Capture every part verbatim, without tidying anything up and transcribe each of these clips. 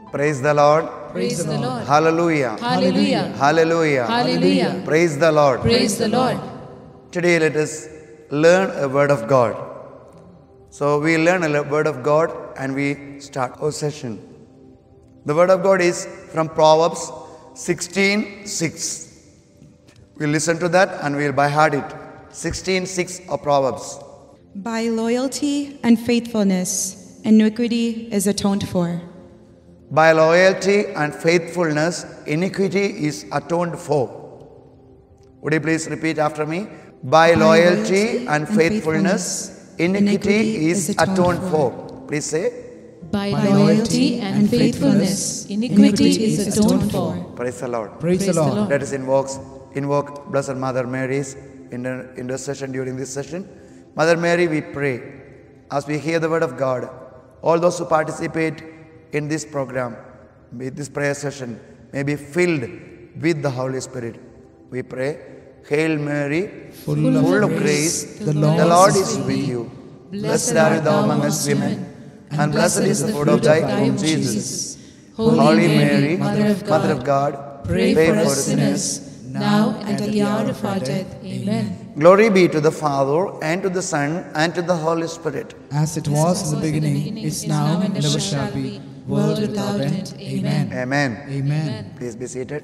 Praise the Lord. Praise the Lord. Hallelujah. Hallelujah. Hallelujah. Hallelujah. Praise the Lord. Praise the Lord. Today let us learn a word of God. So we learn a word of God and we start our session. The word of God is from Proverbs sixteen six. We'll listen to that and we'll by heart it. sixteen six of Proverbs. By loyalty and faithfulness, iniquity is atoned for. By loyalty and faithfulness, iniquity is atoned for. Would you please repeat after me? By, By loyalty, loyalty and faithfulness, faithfulness iniquity, iniquity is atoned, atoned for. for. Please say. By, By loyalty and faithfulness, iniquity is atoned for. Praise the Lord. Praise, Praise the Lord. Lord. Let us invoke, invoke Blessed Mother Mary's intercession during this session. Mother Mary, we pray, as we hear the word of God, all those who participate in this program, with this prayer session, may be filled with the Holy Spirit. We pray, Hail Mary, full, full of, full of grace, grace the, Lord the Lord is with you. Blessed are you thou amongst women, and blessed is the fruit of thy womb, Jesus. Holy Mary, Mother of God, Mother of God pray, pray for us sinners, now and at the hour of our death. Amen. Glory be to the Father, and to the Son, and to the Holy Spirit. As it was in the beginning, is now, and ever shall be, world without end. Amen. Amen. Amen. Please be seated.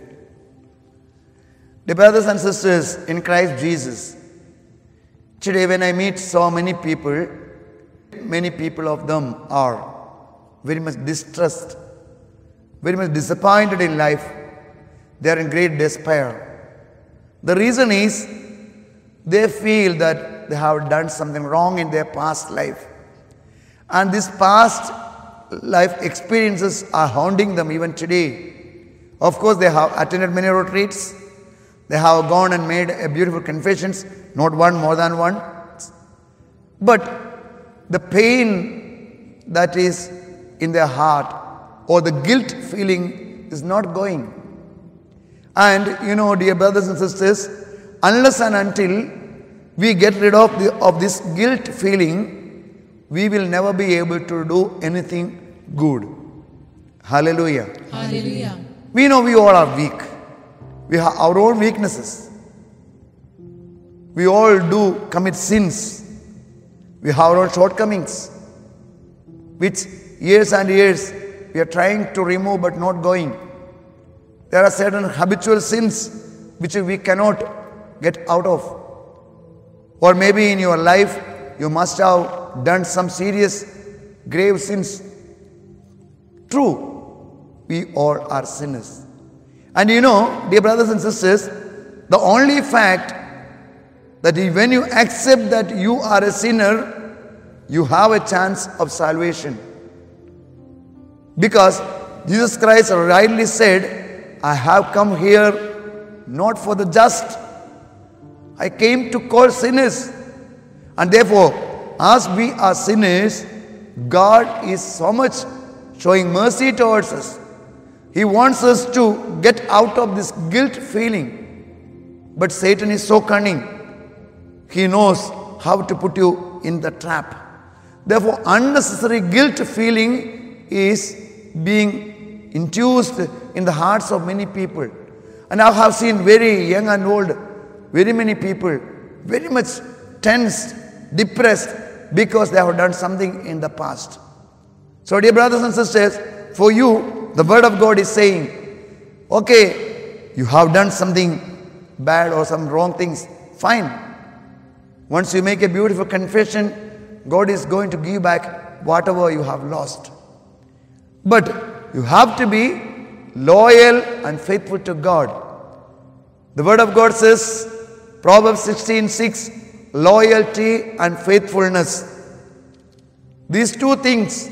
Dear brothers and sisters in Christ Jesus, today when I meet so many people, many people of them are very much distressed, very much disappointed in life. They are in great despair. The reason is they feel that they have done something wrong in their past life. And these past life experiences are haunting them even today. Of course, they have attended many retreats. They have gone and made a beautiful confessions, not one, more than one. But the pain that is in their heart or the guilt feeling is not going. And you know, dear brothers and sisters, unless and until we get rid of, the, of this guilt feeling, we will never be able to do anything good. Hallelujah. Hallelujah. We know we all are weak. We have our own weaknesses. We all do commit sins. We have our own shortcomings, which years and years we are trying to remove but not going. There are certain habitual sins which we cannot get out of. Or maybe in your life you must have done some serious grave sins. True, we all are sinners. And you know, dear brothers and sisters, the only fact that when you accept that you are a sinner, you have a chance of salvation. Because Jesus Christ rightly said, I have come here not for the just. I came to call sinners. And therefore, as we are sinners, God is so much showing mercy towards us. He wants us to get out of this guilt feeling. But Satan is so cunning. He knows how to put you in the trap. Therefore, unnecessary guilt feeling is being induced in the hearts of many people. And I have seen very young and old, very many people very much tensed, depressed because they have done something in the past. So dear brothers and sisters, for you, the word of God is saying, okay, you have done something bad or some wrong things, fine. Once you make a beautiful confession, God is going to give back whatever you have lost. But you have to be loyal and faithful to God. The word of God says, Proverbs sixteen six, loyalty and faithfulness. These two things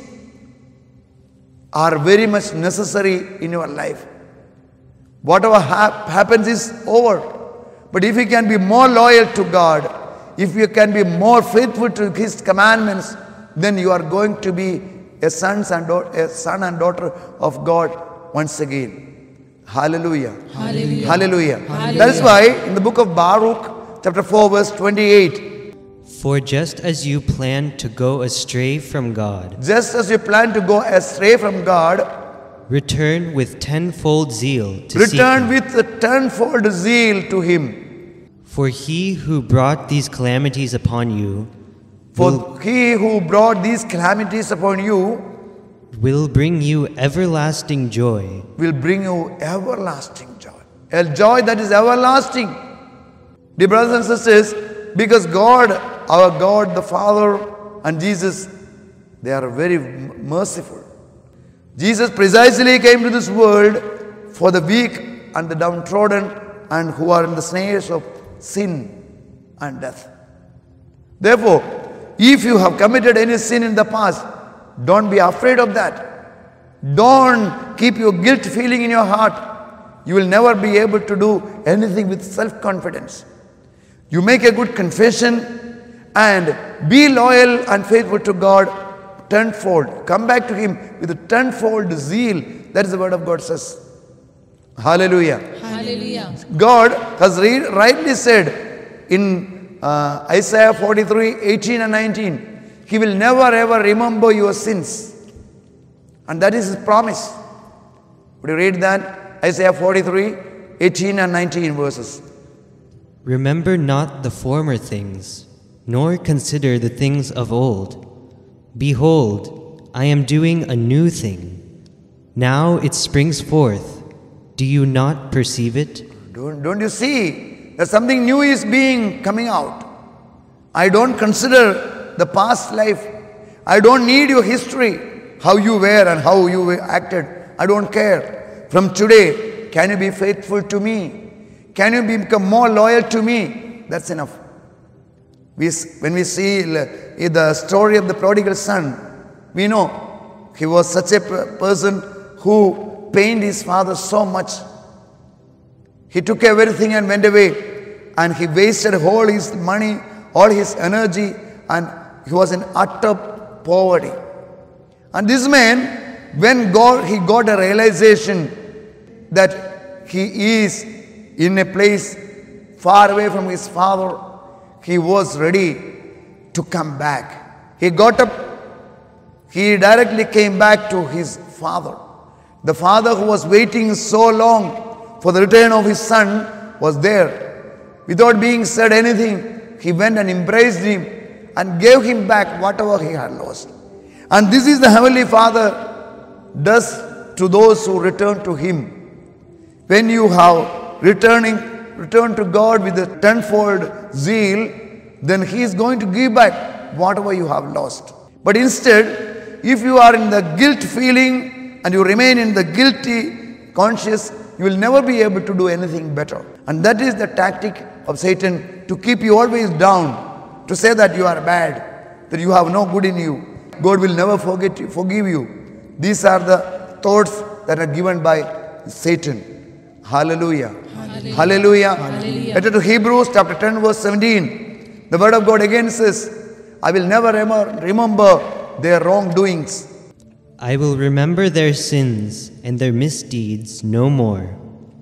are very much necessary in your life. Whatever hap happens is over. But if you can be more loyal to God, if you can be more faithful to His commandments, then you are going to be a, sons and a son and daughter of God once again. Hallelujah. Hallelujah. Hallelujah. Hallelujah. That is why in the book of Baruch, chapter four, verse twenty-eight. For just as you plan to go astray from God, Just as you plan to go astray from God, return with tenfold zeal to Return seek him. with a tenfold zeal to him. For he who brought these calamities upon you will, For he who brought these calamities upon you will bring you everlasting joy. will bring you everlasting joy. A joy that is everlasting. Dear brothers and sisters, because God, our God, the Father, and Jesus, they are very merciful. Jesus precisely came to this world for the weak and the downtrodden and who are in the snares of sin and death. Therefore, if you have committed any sin in the past, don't be afraid of that. Don't keep your guilt feeling in your heart. You will never be able to do anything with self-confidence. You make a good confession and be loyal and faithful to God tenfold. Come back to Him with a tenfold zeal. That is the word of God says. Hallelujah. Hallelujah. God has re- rightly said in uh, Isaiah forty-three, eighteen and nineteen, He will never ever remember your sins. And that is His promise. Would you read that? Isaiah forty-three, eighteen and nineteen verses. Remember not the former things, nor consider the things of old. Behold, I am doing a new thing. Now it springs forth. Do you not perceive it? Don't, don't you see that something new is being coming out? I don't consider the past life. I don't need your history, how you were and how you acted. I don't care. From today, can you be faithful to me? Can you become more loyal to me? That's enough. We, when we see the story of the prodigal son, we know he was such a person who pained his father so much. He took everything and went away, and he wasted all his money, all his energy, and he was in utter poverty. And this man, when God, he got a realization that he is in a place far away from his father, he was ready to come back. He got up, he directly came back to his father. The father who was waiting so long for the return of his son was there. Without being said anything, he went and embraced him and gave him back whatever he had lost. And this is the Heavenly Father does to those who return to Him. When you have returning, return to God with a tenfold zeal, then He is going to give back whatever you have lost. But instead, if you are in the guilt feeling and you remain in the guilty conscious, you will never be able to do anything better. And that is the tactic of Satan, to keep you always down, to say that you are bad, that you have no good in you. God will never forget you, forgive you. These are the thoughts that are given by Satan. Hallelujah. Hallelujah. Hallelujah. Hallelujah. Letter to Hebrews chapter ten verse seventeen. The word of God again says, I will never ever remember their wrongdoings. I will remember their sins and their misdeeds no more.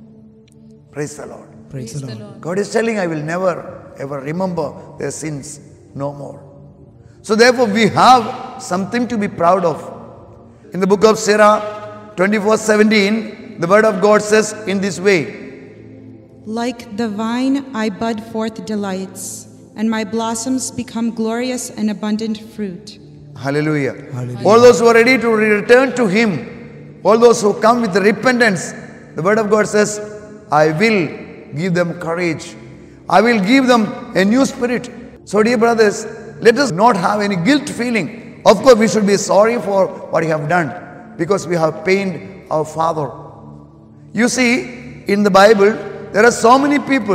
Praise the Lord. Praise, Praise the Lord. Lord. God is telling, I will never ever remember their sins no more. So therefore we have something to be proud of. In the book of Sirach twenty-four seventeen, the word of God says in this way, like the vine I bud forth delights, and my blossoms become glorious and abundant fruit. Hallelujah. Hallelujah. All those who are ready to return to Him, all those who come with repentance, the word of God says, I will give them courage. I will give them a new spirit. So dear brothers, let us not have any guilt feeling. Of course, we should be sorry for what we have done, because we have pained our Father. You see, in the Bible, there are so many people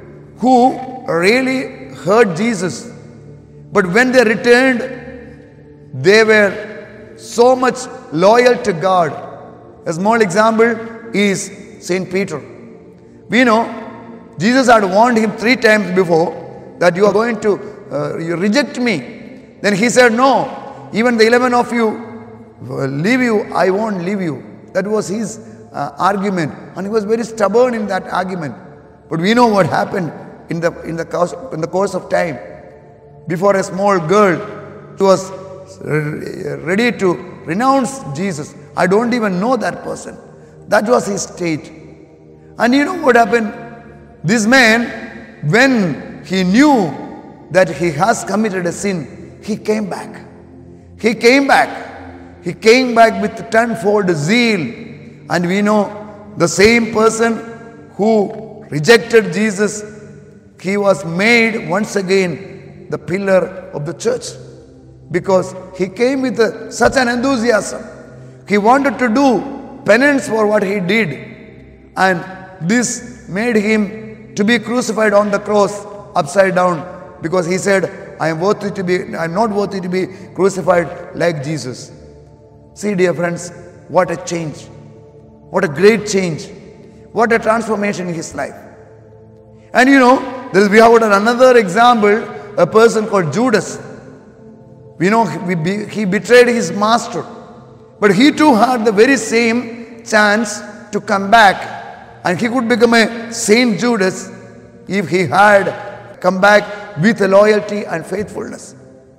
who really hurt Jesus. But when they returned, they were so much loyal to God. A small example is Saint Peter. We know Jesus had warned him three times before that you are going to uh, you reject me. Then he said, no, even the eleven of you will leave you, I won't leave you. That was his uh, argument, and he was very stubborn in that argument. But we know what happened in the in the course, in the course of time. Before a small girl who was ready to renounce Jesus I don't even know that person. That was his state. And you know what happened? This man, when he knew that he has committed a sin, he came back. He came back. He came back with tenfold zeal. And we know the same person who rejected Jesus, he was made once again the pillar of the church. Because he came with a, such an enthusiasm. He wanted to do penance for what he did. And this made him to be crucified on the cross upside down. Because he said, I am worthy to be, I am not worthy to be crucified like Jesus. See, dear friends, what a change. What a great change. What a transformation in his life. And you know, there we have another example, a person called Judas. We know he betrayed his master. But he too had the very same chance to come back. And he could become a Saint Judas if he had come back with loyalty and faithfulness.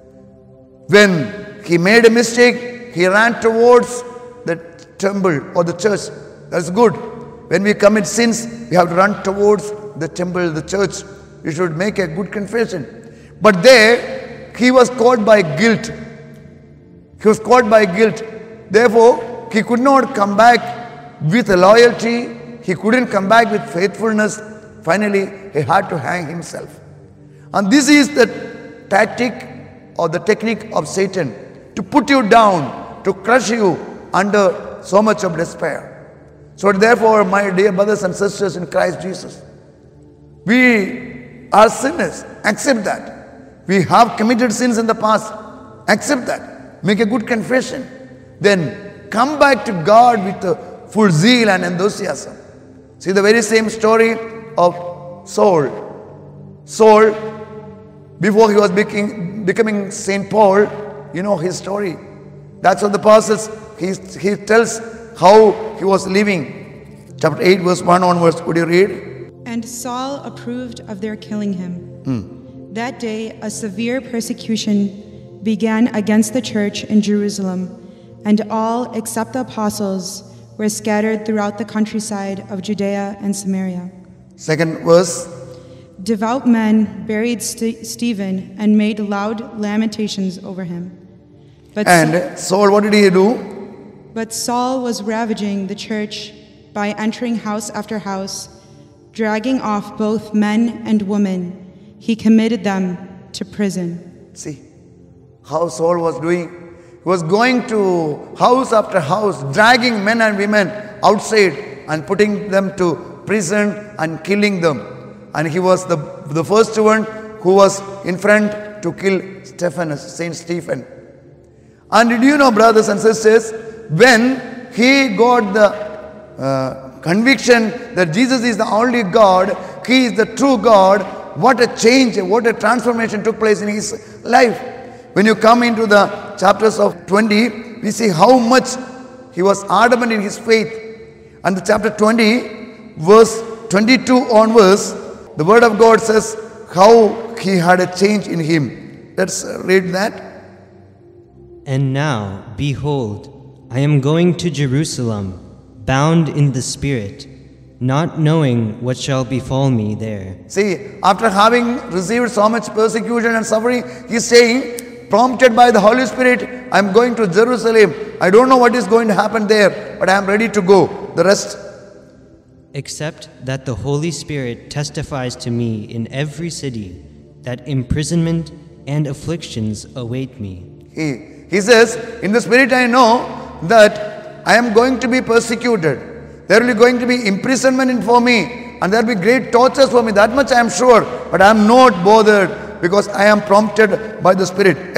When he made a mistake, he ran towards the temple or the church. That's good. When we commit sins, we have to run towards the temple, the church. We should make a good confession. But there, he was caught by guilt. He was caught by guilt. Therefore, he could not come back with loyalty. He couldn't come back with faithfulness. Finally, he had to hang himself. And this is the tactic or the technique of Satan, to put you down, to crush you under so much of despair. So therefore, my dear brothers and sisters in Christ Jesus, we are sinners. Accept that. We have committed sins in the past. Accept that. Make a good confession. Then come back to God with a full zeal and enthusiasm. See the very same story of Saul. Saul, before he was becoming, becoming Saint Paul, you know his story. That's what the apostles, he, he tells how he was living. Chapter eight, verse one onwards. Would you read? And Saul approved of their killing him. Hmm. That day, a severe persecution began against the church in Jerusalem, and all except the apostles were scattered throughout the countryside of Judea and Samaria. Second verse. Devout men buried St- Stephen and made loud lamentations over him. But And Saul, what did he do? But Saul was ravaging the church by entering house after house, dragging off both men and women. He committed them to prison. See how Saul was doing. He was going to house after house, dragging men and women outside and putting them to prison and killing them. And he was the, the first one who was in front to kill Stephanus, Saint Stephen. And did you know, brothers and sisters, when he got the uh, conviction that Jesus is the only God, he is the true God, what a change, what a transformation took place in his life. When you come into the chapters of twenty, we see how much he was adamant in his faith. And the chapter twenty, verse twenty-two onwards, the word of God says how he had a change in him. Let's read that. And now, behold, I am going to Jerusalem, bound in the Spirit, not knowing what shall befall me there. See, after having received so much persecution and suffering, he is saying, prompted by the Holy Spirit, I am going to Jerusalem. I don't know what is going to happen there, but I am ready to go. The rest. Except that the Holy Spirit testifies to me in every city that imprisonment and afflictions await me. He, he says, in the Spirit I know that I am going to be persecuted. There will be going to be imprisonment for me, and there will be great tortures for me. That much I am sure, but I am not bothered because I am prompted by the Spirit.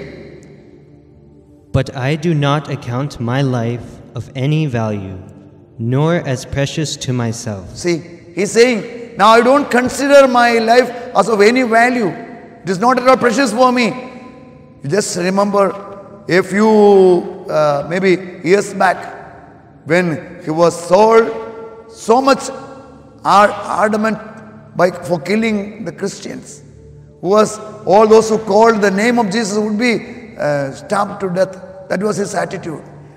Again. But I do not account my life of any value, nor as precious to myself. See, he's saying, now I don't consider my life as of any value. It is not at all precious for me. You just remember a few, uh, maybe years back, when he was sold so much adamant by, for killing the Christians, who was all those who called the name of Jesus would be uh, stabbed to death. That was his attitude.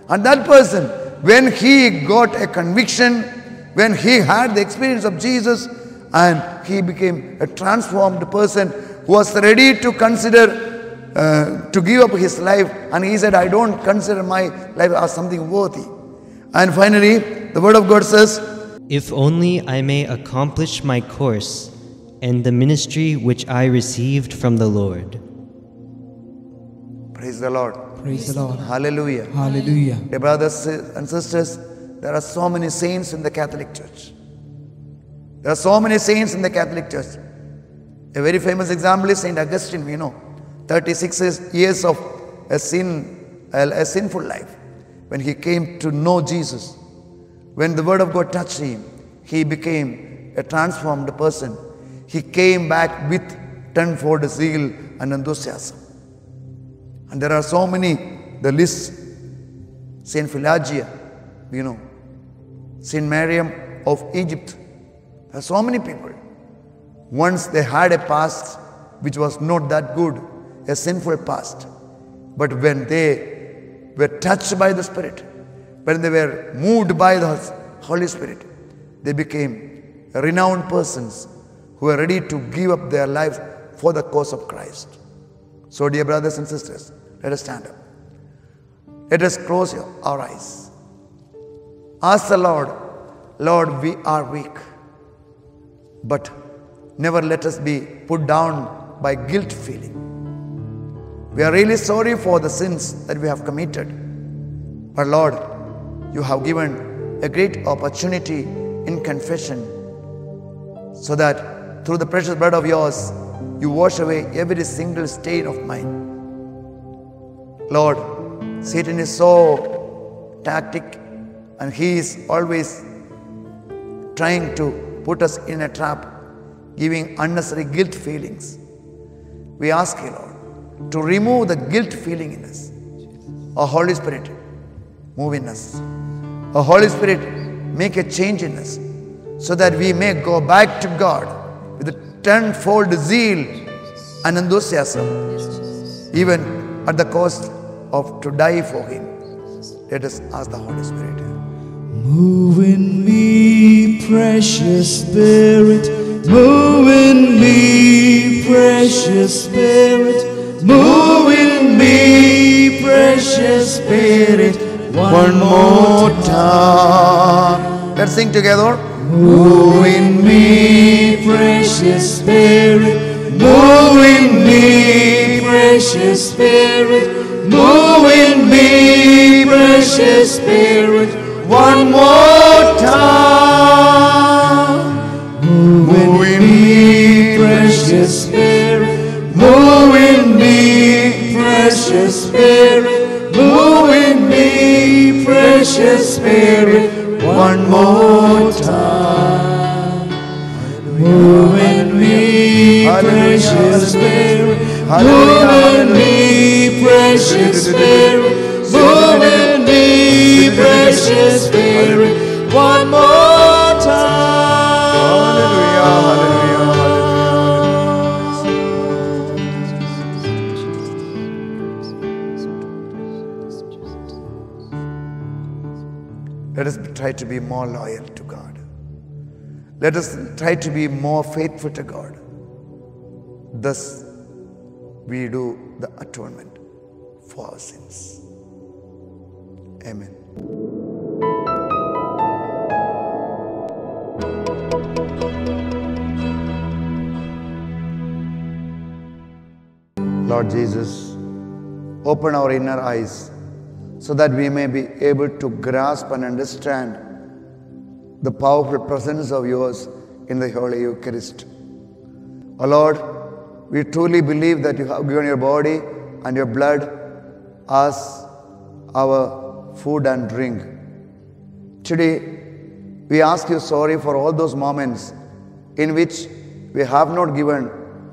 And that person, when he got a conviction, when he had the experience of Jesus, and he became a transformed person who was ready to consider Uh, to give up his life, and he said, I don't consider my life as something worthy. And finally, the word of God says, If only I may accomplish my course and the ministry which I received from the Lord. praise the Lord. Praise the Lord. Hallelujah. Hallelujah. Dear brothers and sisters, there are so many saints in the Catholic Church. There are so many saints in the Catholic Church. A very famous example is Saint Augustine, we know. thirty-six years of a sin, a sinful life. When he came to know Jesus, when the word of God touched him, he became a transformed person. He came back with tenfold zeal and enthusiasm. And there are so many, the list. Saint Pelagia, you know, Saint Miriam of Egypt. There are so many people. Once they had a past which was not that good, a sinful past. But when they were touched by the Spirit, when they were moved by the Holy Spirit, they became renowned persons who were ready to give up their lives for the cause of Christ. So, dear brothers and sisters, let us stand up. Let us close our eyes. Ask the Lord, Lord, we are weak, but never let us be put down by guilt feeling. We are really sorry for the sins that we have committed. But Lord, you have given a great opportunity in confession, so that through the precious blood of yours, you wash away every single stain of mine. Lord, Satan is so tactic, and he is always trying to put us in a trap, giving unnecessary guilt feelings. We ask you, Lord, to remove the guilt feeling in us. O Holy Spirit, move in us. O Holy Spirit, make a change in us, so that we may go back to God with a tenfold zeal and enthusiasm, even at the cost of to die for Him. Let us ask the Holy Spirit. Move in me, precious Spirit. Move in me, precious Spirit. Move in me, precious Spirit. One, One more more time. Let's sing together. Move in me, precious Spirit. Move in me, precious Spirit. Move in me, precious Spirit. One more time. Move in me, precious Spirit. Move in me, precious Spirit. Move in me, precious Spirit. One more time. Move in me, precious Spirit. Move in me, precious Spirit. Move in me, precious Spirit. One more time. Hallelujah, hallelujah, hallelujah. Let us try to be more loyal to God. Let us try to be more faithful to God. Thus, we do the atonement for our sins. Amen. Lord Jesus, open our inner eyes so that we may be able to grasp and understand the powerful presence of yours in the Holy Eucharist. O Lord, we truly believe that you have given your body and your blood as our food and drink. Today, we ask you sorry for all those moments in which we have not given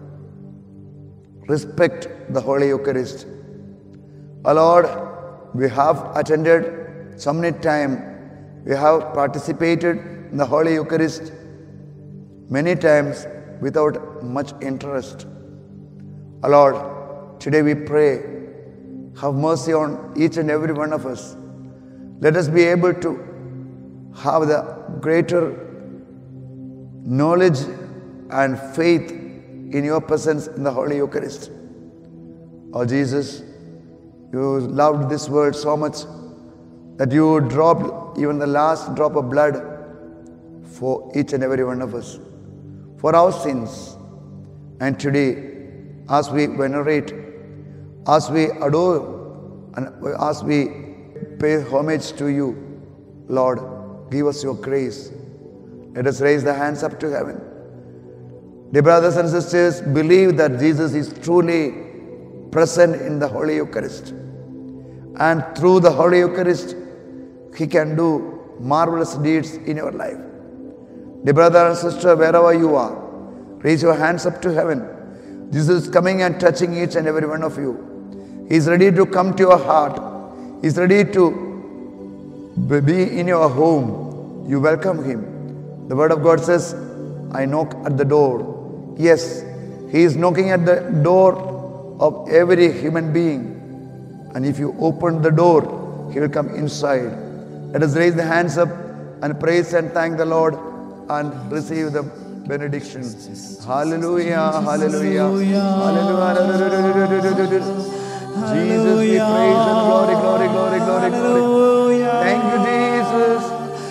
respect the Holy Eucharist. O Lord, we have attended so many times, we have participated in the Holy Eucharist many times without much interest. O Lord, today we pray, have mercy on each and every one of us Let us be able to have the greater knowledge and faith in your presence in the Holy Eucharist. Oh Jesus, you loved this world so much that you dropped even the last drop of blood for each and every one of us, for our sins. And today, as we venerate, as we adore, and as we pay homage to you, Lord, give us your grace. Let us raise the hands up to heaven. Dear brothers and sisters, believe that Jesus is truly present in the Holy Eucharist. And through the Holy Eucharist, He can do marvelous deeds in your life. Dear brother and sister, wherever you are, raise your hands up to heaven. Jesus is coming and touching each and every one of you. He is ready to come to your heart. He is ready to be in your home. You welcome Him. The Word of God says, I knock at the door. Yes, He is knocking at the door of every human being. And if you open the door, He will come inside. Let us raise the hands up and praise and thank the Lord and receive the benediction. Hallelujah, hallelujah, hallelujah. Jesus, we praise and glory, glory, glory, glory, glory. Thank you, Jesus.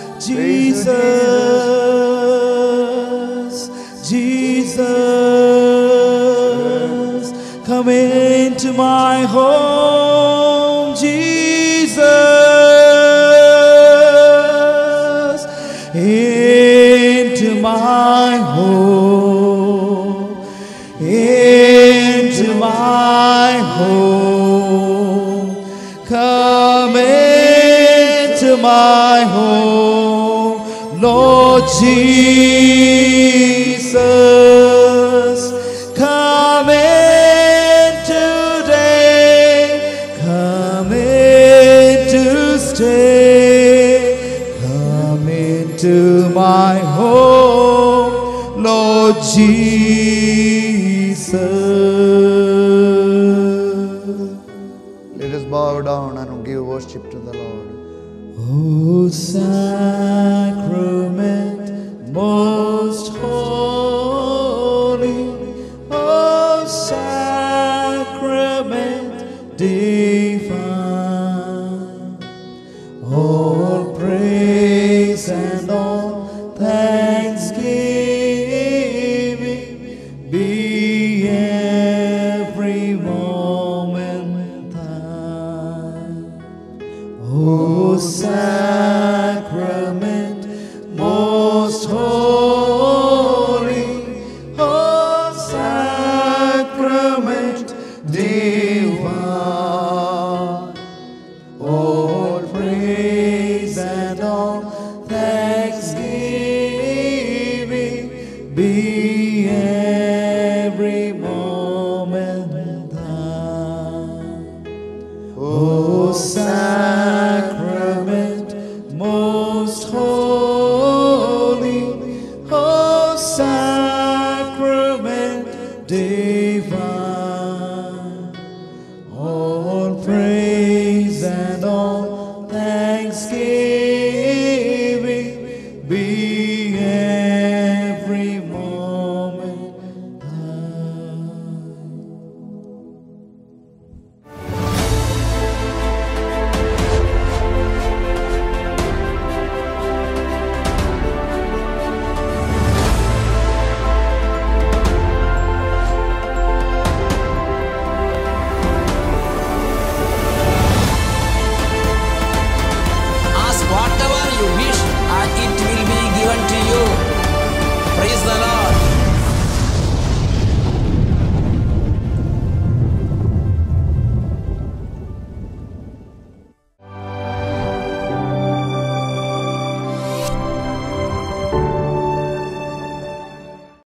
Jesus, Jesus, come into my home, Jesus, into my home, into my home, come into my home, Lord Jesus, come in today, come in to stay, come into my home, Lord Jesus. Let us bow down and give worship to the Lord. O sacrament most holy, O sacrament divine, all praise and all thanksgiving be every moment thine. O sacrament most holy, O sacrament divine, all praise and all thanksgiving be every moment thine. O sacrament most holy, O sacrament